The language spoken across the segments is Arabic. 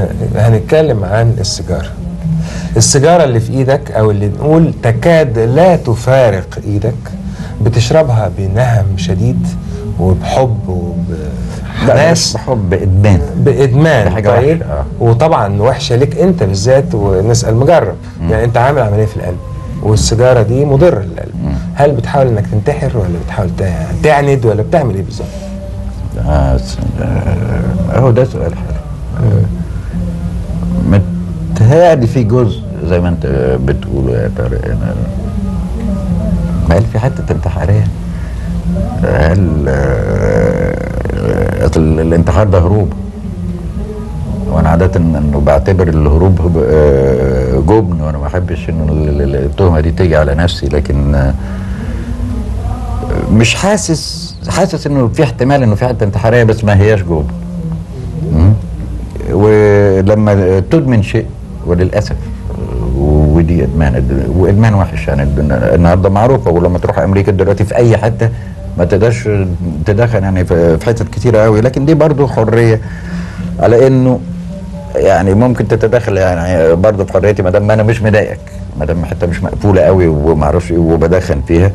هنتكلم عن السيجارة. السيجارة اللي في ايدك او اللي نقول تكاد لا تفارق ايدك، بتشربها بنهم شديد وبحب وبحماس. بحب، بإدمان. دي حاجة طيب وحشة. وطبعا وحشة لك انت بالذات، ونسأل مجرب. يعني انت عامل عملية في القلب والسيجارة دي مضرة للقلب. هل بتحاول انك تنتحر ولا بتحاول تعند ولا بتعمل ايه بالظبط؟ هو ده سؤال حلو. متهيألي في جزء زي ما انت بتقول يا طارق، هل في حتة انتحارية؟ هل الانتحار ده هروب؟ وانا عادة انه بعتبر الهروب جبن، وانا ما احبش انه التهمة دي تيجي على نفسي، لكن مش حاسس انه في احتمال انه في حتة انتحارية، بس ما هياش جبن. ولما تدمن شيء وللاسف، ودي وادمان وحش يعني، النهارده معروفه، ولما تروح امريكا دلوقتي في اي حته ما تقدرش تدخن يعني في حتت كتيره قوي، لكن دي برضو حريه، على انه يعني ممكن تتدخل يعني برضو في حريتي ما دام انا مش مضايقك، ما دام حته مش مقفوله قوي وما اعرفش ايه وبدخن فيها.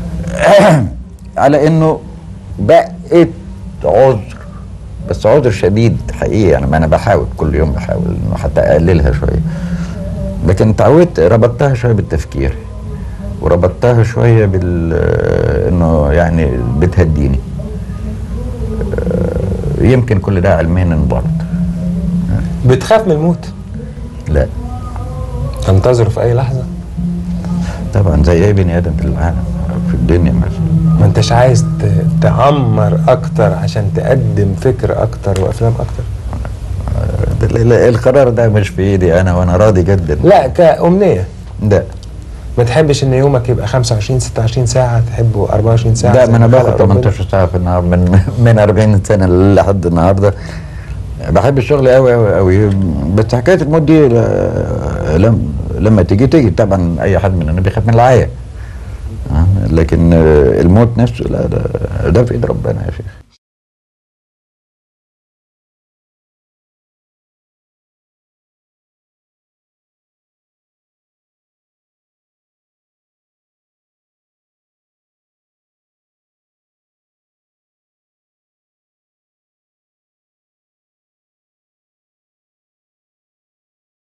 على انه بقت عذر، بس عذر شديد حقيقي يعني، ما انا بحاول كل يوم بحاول انه حتى اقللها شويه، لكن اتعودت ربطتها شويه بالتفكير، وربطتها شويه انه يعني بتهديني. يمكن كل ده علميا انضبط. بتخاف من الموت؟ لا. تنتظره في اي لحظه؟ طبعا زي اي بني ادم في العالم في الدنيا مثلا. ما انتش عايز تعمر اكتر عشان تقدم فكر اكتر وافلام اكتر؟ القرار ده مش في ايدي انا، وانا راضي جدا. لا كأمنية. لا. ما تحبش ان يومك يبقى 25 26 ساعة، تحبه 24 ساعة؟ لا، ما انا باخد 18 ساعة في النهار من 40 سنة لحد النهاردة. بحب الشغل قوي قوي قوي، بس حكاية الموت دي لما تيجي طبعا اي حد مننا بيخاف من العيا، لكن الموت نفسه لا، ده في ايد ربنا يا شيخ.